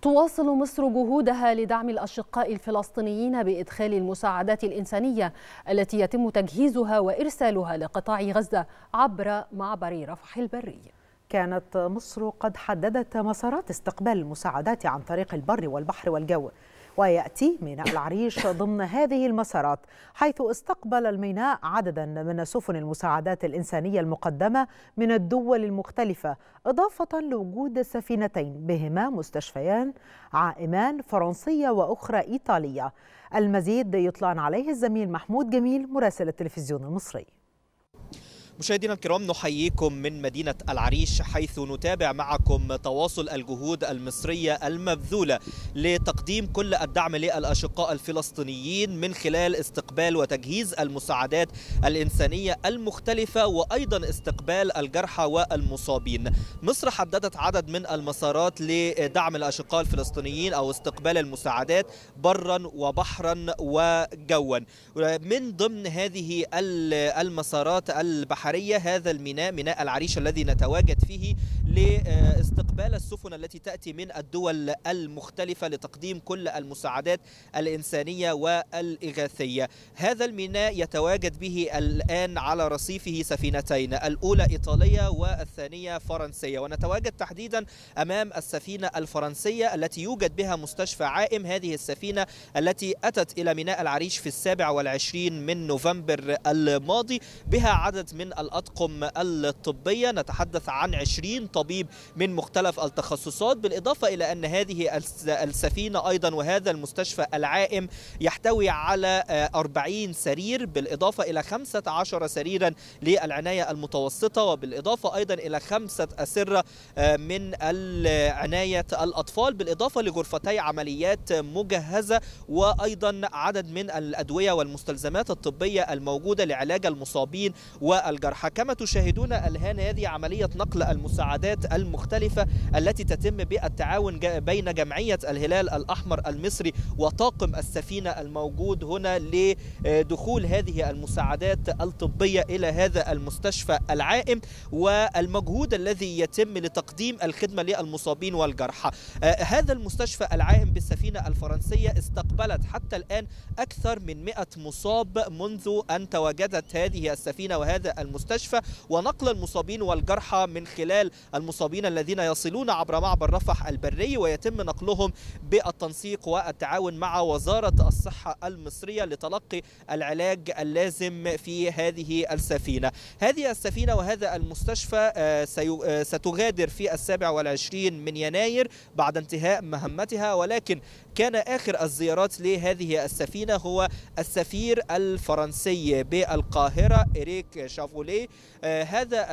تواصل مصر جهودها لدعم الأشقاء الفلسطينيين بإدخال المساعدات الإنسانية التي يتم تجهيزها وإرسالها لقطاع غزة عبر معبر رفح البري. كانت مصر قد حددت مسارات استقبال المساعدات عن طريق البر والبحر والجو، ويأتي ميناء العريش ضمن هذه المسارات، حيث استقبل الميناء عددا من سفن المساعدات الإنسانية المقدمة من الدول المختلفة، إضافة لوجود سفينتين بهما مستشفيان عائمان فرنسية وأخرى إيطالية. المزيد يطلعنا عليه الزميل محمود جميل مراسل التلفزيون المصري. مشاهدينا الكرام، نحييكم من مدينة العريش، حيث نتابع معكم تواصل الجهود المصرية المبذولة لتقديم كل الدعم للأشقاء الفلسطينيين من خلال استقبال وتجهيز المساعدات الإنسانية المختلفة، وأيضا استقبال الجرحى والمصابين. مصر حددت عدد من المسارات لدعم الأشقاء الفلسطينيين أو استقبال المساعدات برا وبحرا وجوا. من ضمن هذه المسارات البحرية هذا الميناء، ميناء العريش، الذي نتواجد فيه لاستقبال السفن التي تأتي من الدول المختلفة لتقديم كل المساعدات الإنسانية والإغاثية. هذا الميناء يتواجد به الآن على رصيفه سفينتين، الأولى إيطالية والثانية فرنسية، ونتواجد تحديدا أمام السفينة الفرنسية التي يوجد بها مستشفى عائم. هذه السفينة التي أتت إلى ميناء العريش في 27 من نوفمبر الماضي، بها عدد من الأطقم الطبية، نتحدث عن 20 طبيب من مختلف التخصصات، بالإضافة إلى أن هذه السفينة أيضا وهذا المستشفى العائم يحتوي على 40 سرير، بالإضافة إلى 15 سريرا للعناية المتوسطة، وبالإضافة أيضا إلى 5 أسرة من عناية الأطفال، بالإضافة لغرفتي عمليات مجهزة، وأيضا عدد من الأدوية والمستلزمات الطبية الموجودة لعلاج المصابين والجرحى. كما تشاهدون الآن هذه عملية نقل المساعدات المختلفة التي تتم بالتعاون بين جمعية الهلال الأحمر المصري وطاقم السفينة الموجود هنا لدخول هذه المساعدات الطبية إلى هذا المستشفى العائم، والمجهود الذي يتم لتقديم الخدمة للمصابين والجرحى. هذا المستشفى العائم بالسفينة الفرنسية استقبلت حتى الآن أكثر من 100 مصاب منذ أن تواجدت هذه السفينة وهذا المستشفى، ونقل المصابين والجرحى من خلال المصابين الذين يصلون عبر معبر رفح البري، ويتم نقلهم بالتنسيق والتعاون مع وزارة الصحة المصرية لتلقي العلاج اللازم في هذه السفينة. هذه السفينة وهذا المستشفى ستغادر في 27 من يناير بعد انتهاء مهمتها، ولكن كان آخر الزيارات لهذه السفينة هو السفير الفرنسي بالقاهرة إريك شافولي. هذا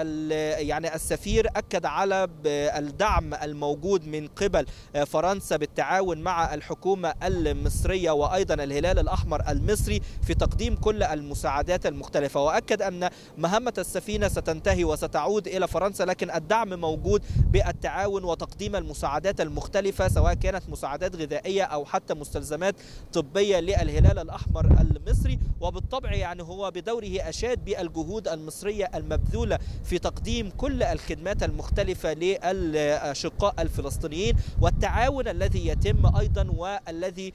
السفير أكد على الدعم الموجود من قبل فرنسا بالتعاون مع الحكومة المصرية وأيضا الهلال الأحمر المصري في تقديم كل المساعدات المختلفة، وأكد أن مهمة السفينة ستنتهي وستعود إلى فرنسا، لكن الدعم موجود بالتعاون وتقديم المساعدات المختلفة، سواء كانت مساعدات غذائية أو حتى مستلزمات طبية للهلال الأحمر المصري. وبالطبع هو بدوره أشاد بالجهود المصرية المبذولة في تقديم كل الخدمات المختلفة للأشقاء الفلسطينيين، والتعاون الذي يتم أيضا، والذي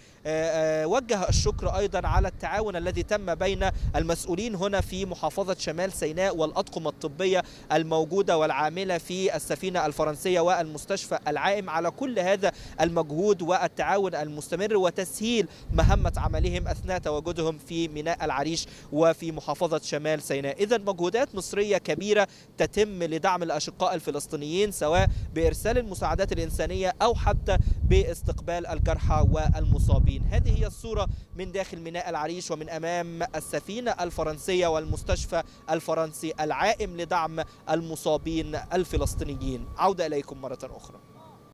وجه الشكر أيضا على التعاون الذي تم بين المسؤولين هنا في محافظة شمال سيناء والأطقم الطبية الموجودة والعاملة في السفينة الفرنسية والمستشفى العائم على كل هذا المجهود والتعاون المستمر وتسهيل مهمة عملهم أثناء تواجدهم في ميناء العريش وفي محافظة شمال سيناء. إذن مجهودات مصرية كبيرة تتم لدعم الأشقاء الفلسطينيين، سواء بإرسال المساعدات الإنسانية أو حتى باستقبال الجرحى والمصابين. هذه هي الصورة من داخل ميناء العريش ومن أمام السفينة الفرنسية والمستشفى الفرنسي العائم لدعم المصابين الفلسطينيين. عودة إليكم مرة أخرى.